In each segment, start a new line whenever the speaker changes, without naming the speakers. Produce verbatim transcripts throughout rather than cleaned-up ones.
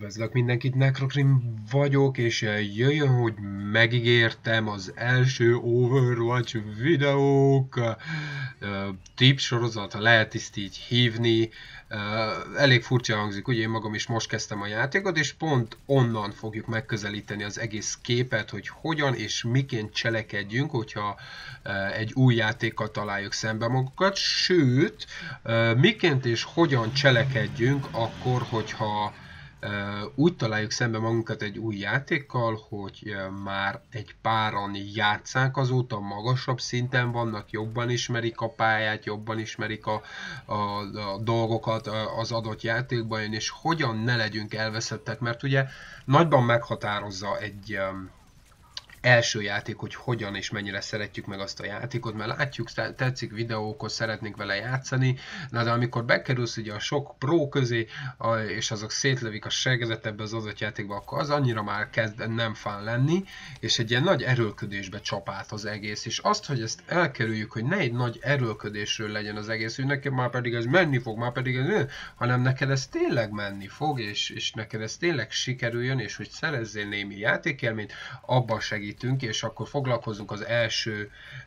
Üdvözlök mindenkit, Necrokrim vagyok, és jöjjön, hogy megígértem az első Overwatch videók. Uh, Tip sorozat, lehet ezt így hívni. Uh, elég furcsa hangzik, ugye én magam is most kezdtem a játékot, és pont onnan fogjuk megközelíteni az egész képet, hogy hogyan és miként cselekedjünk, hogyha uh, egy új játékkal találjuk szembe magukat, sőt, uh, miként és hogyan cselekedjünk akkor, hogyha Uh, úgy találjuk szembe magunkat egy új játékkal, hogy uh, már egy páran játszák azóta, magasabb szinten vannak, jobban ismerik a pályát, jobban ismerik a, a, a dolgokat az adott játékban, és hogyan ne legyünk elveszettek, mert ugye nagyban meghatározza egy um, első játék, hogy hogyan és mennyire szeretjük meg azt a játékot, mert látjuk, tetszik videókhoz, szeretnénk vele játszani, na de amikor bekerülsz ugye a sok pro közé, és azok szétlövik a seggedet ebbe az adott játékba, akkor az annyira már kezd nem fán lenni, és egy ilyen nagy erőlködésbe csap át az egész, és azt, hogy ezt elkerüljük, hogy ne egy nagy erőlködésről legyen az egész, hogy nekem már pedig ez menni fog, már pedig ez, hanem neked ez tényleg menni fog, és, és neked ez tényleg sikerüljön, és hogy szerezzél némi játékélményt, abban segít, és akkor foglalkozunk az első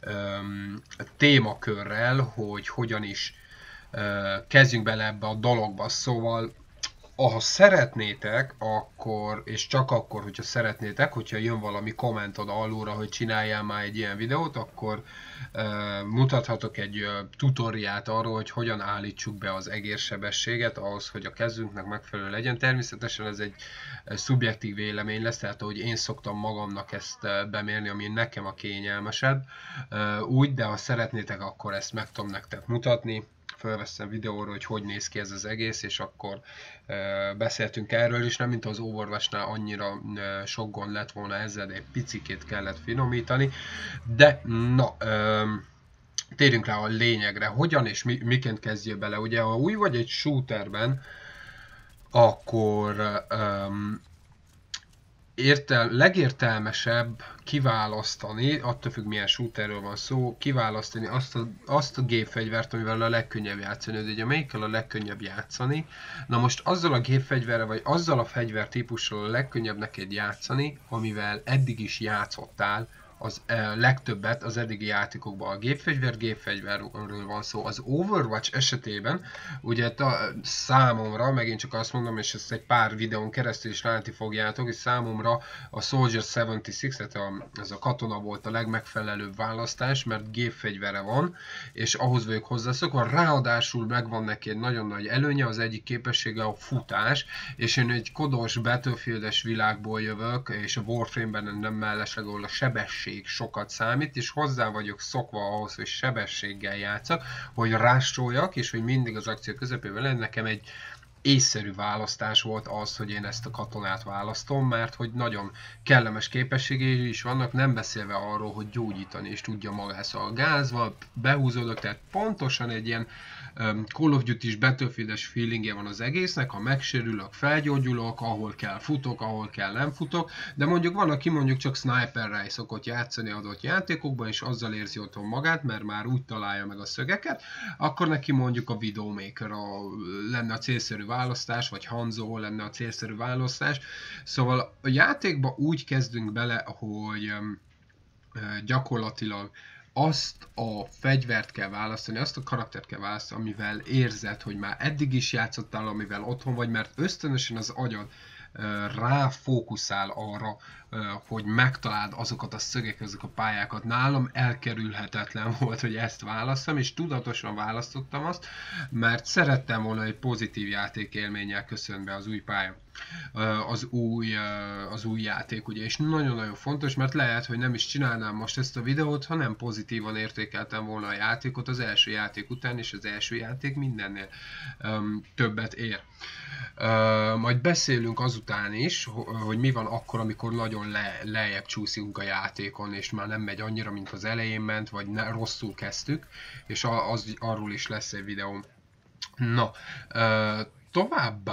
um, témakörrel, hogy hogyan is uh, kezdjünk bele ebbe a dologba. Szóval, ha szeretnétek, akkor, és csak akkor, hogyha szeretnétek, hogyha jön valami komment oda alulra, hogy csináljál már egy ilyen videót, akkor uh, mutathatok egy uh, tutoriát arról, hogy hogyan állítsuk be az egérsebességet ahhoz, hogy a kezünknek megfelelő legyen. Természetesen ez egy uh, szubjektív vélemény lesz, tehát ahogy én szoktam magamnak ezt uh, bemérni, ami nekem a kényelmesebb, uh, úgy, de ha szeretnétek, akkor ezt meg tudom nektek mutatni. Felveszem videóra, hogy hogy néz ki ez az egész, és akkor e, beszéltünk erről is, nem mint az Overwatch-nál annyira e, sok gond lett volna ezzel, de egy picikét kellett finomítani. De, na, e, térjünk rá a lényegre, hogyan és mi, miként kezdjél bele. Ugye, ha új vagy egy shooterben, akkor e, Értel, legértelmesebb kiválasztani, attól függ milyen shooterről van szó, kiválasztani azt a, azt a gépfegyvert, amivel a legkönnyebb játszani. De ugye melyikkel a legkönnyebb játszani? Na most azzal a gépfegyverrel, vagy azzal a fegyvertípussal a legkönnyebb neked játszani, amivel eddig is játszottál az e, legtöbbet az eddigi játékokban. A gépfegyver gépfegyverről van szó. Az Overwatch esetében, ugye ta, számomra, megint csak azt mondom, és ezt egy pár videón keresztül is látni fogjátok, és számomra a Soldier hetvenhat, tehát a, ez a katona volt a legmegfelelőbb választás, mert gépfegyvere van, és ahhoz vagyok hozzászokva. Ráadásul megvan neki egy nagyon nagy előnye, az egyik képessége a futás, és én egy kodos Battlefieldes világból jövök, és a Warframe-ben nem mellesleg, ahol a sebesség sokat számít, és hozzá vagyok szokva ahhoz, hogy sebességgel játszak, hogy ráscsoljak, és hogy mindig az akció közepében legyen. Nekem egy észszerű választás volt az, hogy én ezt a katonát választom, mert hogy nagyon kellemes képességei is vannak, nem beszélve arról, hogy gyógyítani is tudja magát. Szóval a gázval behúzódok, tehát pontosan egy ilyen um, Call of Duty-s Battlefield-es feelingje van az egésznek, ha megsérülök, felgyógyulok, ahol kell futok, ahol kell nem futok, de mondjuk van, aki mondjuk csak sniperrel szokott játszani adott játékokban, és azzal érzi otthon magát, mert már úgy találja meg a szögeket, akkor neki mondjuk a Widowmaker a, lenne a célszerű választás, vagy Hanzo lenne a célszerű választás. Szóval a játékba úgy kezdünk bele, hogy um, gyakorlatilag azt a fegyvert kell választani, azt a karaktert kell választani, amivel érzed, hogy már eddig is játszottál, amivel otthon vagy, mert ösztönösen az agyad ráfókuszál arra, hogy megtaláld azokat a szögek, azok a pályákat. Nálam elkerülhetetlen volt, hogy ezt válasszam, és tudatosan választottam azt, mert szerettem volna egy pozitív játékélménnyel köszönni be az új pálya. Az új, az új játék, ugye, és nagyon-nagyon fontos, mert lehet, hogy nem is csinálnám most ezt a videót, ha nem pozitívan értékeltem volna a játékot az első játék után, és az első játék mindennél um, többet ér. Uh, majd beszélünk azután is, hogy mi van akkor, amikor nagyon le, lejjebb csúszunk a játékon, és már nem megy annyira, mint az elején ment, vagy ne, rosszul kezdtük, és az, arról is lesz egy videóm. Na, uh, továbbá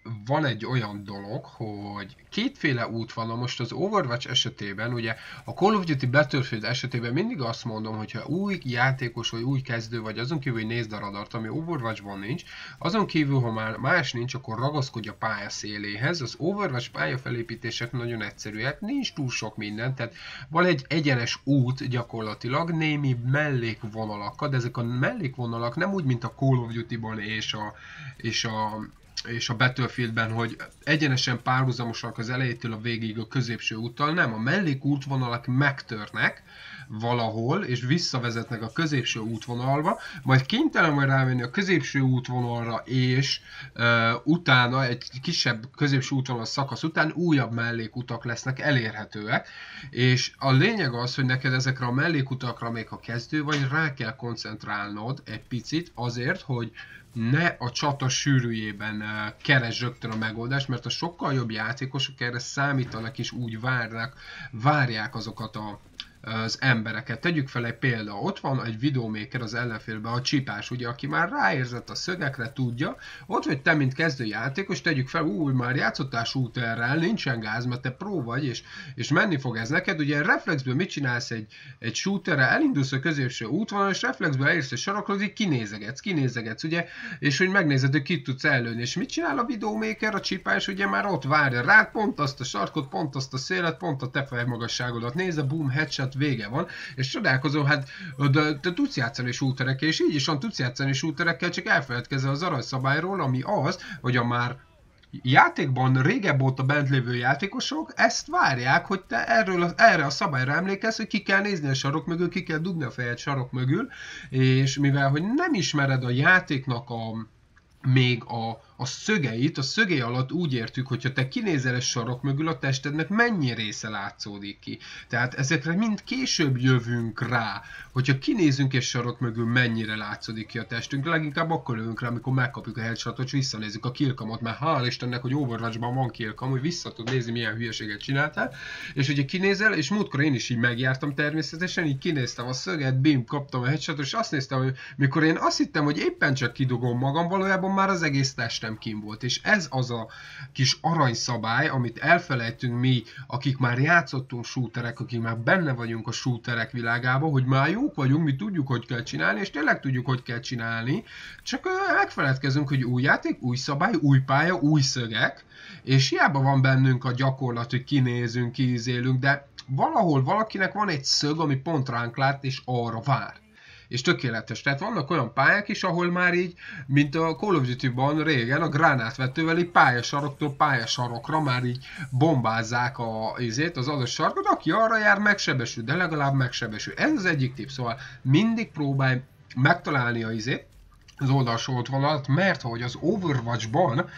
van egy olyan dolog, hogy kétféle út van. Na most az Overwatch esetében, ugye a Call of Duty Battlefield esetében mindig azt mondom, hogyha új játékos vagy új kezdő vagy, azon kívül, hogy nézd a radart, ami Overwatchban nincs, azon kívül, ha már más nincs, akkor ragaszkodj a pálya széléhez. Az Overwatch pályafelépítések nagyon egyszerűek, nincs túl sok minden, tehát van egy egyenes út gyakorlatilag, némi mellékvonalakkal, de ezek a mellékvonalak nem úgy, mint a Call of Duty-ban és a, és a és a Battlefieldben, hogy egyenesen párhuzamosak az elejétől a végig a középső úttal, nem, a mellékútvonalak megtörnek valahol, és visszavezetnek a középső útvonalba, majd kénytelen vagy rámenni a középső útvonalra, és uh, utána egy kisebb középső útvonal szakasz után újabb mellékutak lesznek elérhetőek, és a lényeg az, hogy neked ezekre a mellékutakra, még ha kezdő vagy, rá kell koncentrálnod egy picit azért, hogy ne a csata sűrűjében keresd rögtön a megoldást, mert a sokkal jobb játékosok erre számítanak és úgy várnak, várják azokat a az embereket. Tegyük fel egy példa, ott van egy videómaker az ellenfélben, a csipás, ugye, aki már ráérzett a szögekre, tudja, ott vagy te, mint kezdő játékos, tegyük fel, úgy már játszottál shooterrel, nincsen gáz, mert te pró vagy, és, és menni fog ez neked, ugye reflexből mit csinálsz egy, egy shooterrel, elindulsz a középső útvonal, és reflexből elérsz egy sarokra, így kinézegetsz, kinézegetsz, ugye, és hogy megnézed, hogy kit tudsz előni, és mit csinál a videómaker, a csipás, ugye már ott várja rád, pont azt a sarkot, pont azt a szélet, pont a te fejmagasságodat nézze, boom, headshot, vége van, és csodálkozom, hát de, de tudsz játszani shooterekkel, és így is van, tudsz játszani shooterekkel, csak elfeledkezel az aranyszabályról, ami az, hogy a már játékban régebb óta bent lévő játékosok ezt várják, hogy te erről a, erre a szabályra emlékezz, hogy ki kell nézni a sarok mögül, ki kell dugni a fejed sarok mögül, és mivel, hogy nem ismered a játéknak a még a, a szögeit, a szögei alatt úgy értük, hogyha te kinézel egy sarok mögül, a testednek mennyi része látszódik ki. Tehát ezekre mind később jövünk rá, hogyha kinézünk egy sarok mögül, mennyire látszódik ki a testünk. Leginkább akkor jövünk rá, amikor megkapjuk a headshotot, és visszanézzük a killcamot, mert hál' Istennek, hogy Overwatchban van killcam, hogy vissza tud nézni, milyen hülyeséget csináltál. És ugye kinézel, és múltkor én is így megjártam természetesen, így kinéztem a szöget, bim, kaptam a headshotot, és azt néztem, hogy mikor én azt hittem, hogy éppen csak kidugom magam, valójában már az egész testem kim volt. És ez az a kis aranyszabály, amit elfelejtünk mi, akik már játszottunk shooterek, akik már benne vagyunk a shooterek világában, hogy már jók vagyunk, mi tudjuk, hogy kell csinálni, és tényleg tudjuk, hogy kell csinálni, csak megfeledkezünk, hogy új játék, új szabály, új pálya, új szögek, és hiába van bennünk a gyakorlat, hogy kinézünk, kiizélünk, de valahol valakinek van egy szög, ami pont ránk lát, és arra vár. És tökéletes. Tehát vannak olyan pályák is, ahol már így, mint a Call of Duty-ban régen, a gránátvetővel így pályasaroktól pályasarokra már így bombázzák a, izét, az adott sarkot, aki arra jár, megsebesül, de legalább megsebesül. Ez az egyik tipp, szóval mindig próbálj megtalálni a izét, az oldalsó útvonalat, mert hogy az Overwatchban uh,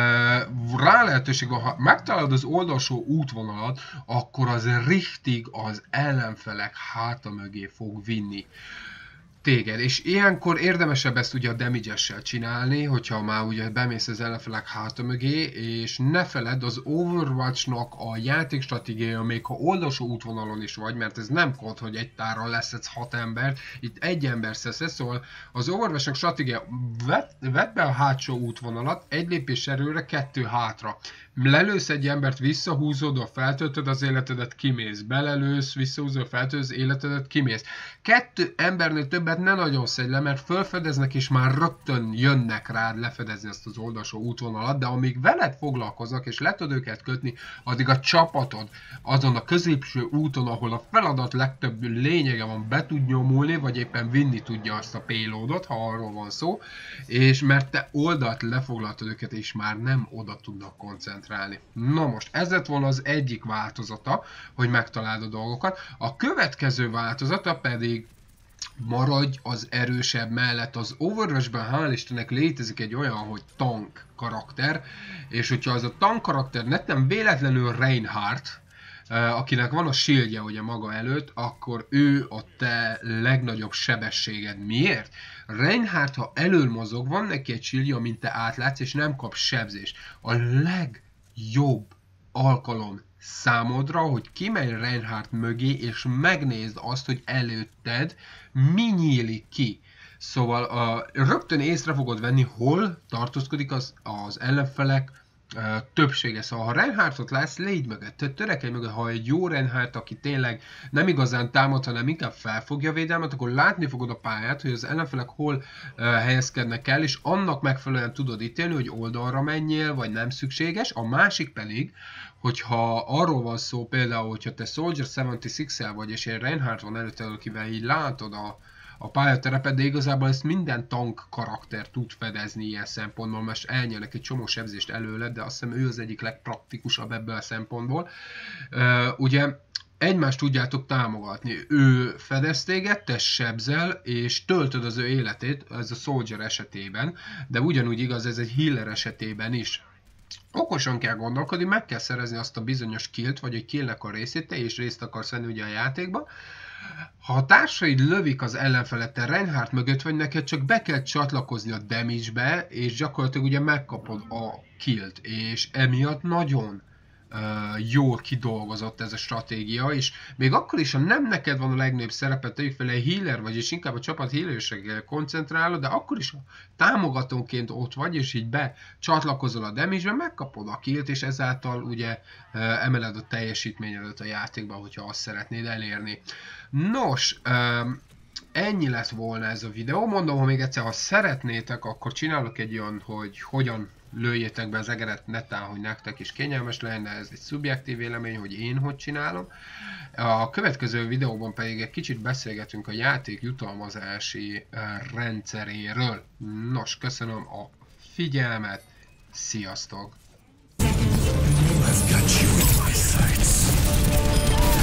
rá lehetőség, ha megtalálod az oldalsó útvonalat, akkor az richtig az ellenfelek háta mögé fog vinni téged, és ilyenkor érdemesebb ezt ugye a damage-essel csinálni, hogyha már ugye bemész az ellenfelek háta mögé, és ne feledd, az Overwatchnak a játékstratégiája, még ha oldalsó útvonalon is vagy, mert ez nem kód, hogy egy tárral leszedsz hat embert, itt egy ember szeszesz, szóval az Overwatchnak stratégia, vedd be a hátsó útvonalat, egy lépés erőre, kettő hátra. Lelősz egy embert, visszahúzod, a feltöltöd az életedet, kimész. Belelősz, visszahúzod, feltöltöd az életedet, kimész. Kettő embernél többet ne nagyon szedj le, mert felfedeznek és már rögtön jönnek rád lefedezni ezt az oldalsó útvonalat, de amíg veled foglalkoznak és le tudod őket kötni, addig a csapatod azon a középső úton, ahol a feladat legtöbb lényege van, be tud nyomulni, vagy éppen vinni tudja azt a payloadot, ha arról van szó, és mert te oldalt lefoglaltad őket, és már nem oda tudnak koncentrálni. Na most, ez lett volna az egyik változata, hogy megtaláld a dolgokat. A következő változata pedig maradj az erősebb mellett. Az Overwatchben hál' Istennek létezik egy olyan, hogy tank karakter, és hogyha az a tank karakter nem véletlenül Reinhardt, akinek van a shieldje ugye maga előtt, akkor ő a te legnagyobb sebességed. Miért? Reinhardt, ha elől mozog, van neki egy shieldje, amint te átlátsz, és nem kap sebzést. A legjobb alkalom számodra, hogy kimenj Reinhardt mögé, és megnézd azt, hogy előtted mi nyílik ki. Szóval a, rögtön észre fogod venni, hol tartózkodik az, az ellenfelek többsége. Szóval ha Reinhardtot látsz, légy mögött, törekedj mögött, ha egy jó Reinhardt, aki tényleg nem igazán támad, hanem inkább felfogja a védelmet, akkor látni fogod a pályát, hogy az ellenfelek hol uh, helyezkednek el, és annak megfelelően tudod ítélni, hogy oldalra menjél, vagy nem szükséges. A másik pedig, hogyha arról van szó, például, hogyha te Soldier hetvenhatos-el vagy, és egy Reinhardt van előtte, akivel így látod a a pályaterepet, de igazából ezt minden tank karakter tud fedezni ilyen szempontból, mert elnyelnek egy csomó sebzést előle, de azt hiszem ő az egyik legpraktikusabb ebből a szempontból. Uh, ugye egymást tudjátok támogatni. Ő fedez téged, te sebzel, és töltöd az ő életét, ez a Soldier esetében, de ugyanúgy igaz ez egy healer esetében is. Okosan kell gondolkodni, meg kell szerezni azt a bizonyos killt, vagy egy killnek a részét, te is részt akarsz venni ugye a játékba. Ha a társaid lövik az ellenfelet, te Reinhardt mögött vagy, neked csak be kell csatlakozni a damage-be, és gyakorlatilag ugye megkapod a killt, és emiatt nagyon uh, jól kidolgozott ez a stratégia, és még akkor is, ha nem neked van a legnagyobb szerepet, tegyük fel egy healer vagy, és inkább a csapat healerségre koncentrálod, de akkor is, ha támogatóként ott vagy, és így becsatlakozol a damage-be, megkapod a killt, és ezáltal ugye uh, emeled a teljesítményedet a játékban, hogyha azt szeretnéd elérni. Nos, um, ennyi lett volna ez a videó. Mondom, ha még egyszer, ha szeretnétek, akkor csinálok egy olyan, hogy hogyan lőjétek be az egeret netán, hogy nektek is kényelmes legyen, de ez egy szubjektív vélemény, hogy én hogy csinálom. A következő videóban pedig egy kicsit beszélgetünk a játék jutalmazási rendszeréről. Nos, köszönöm a figyelmet, sziasztok!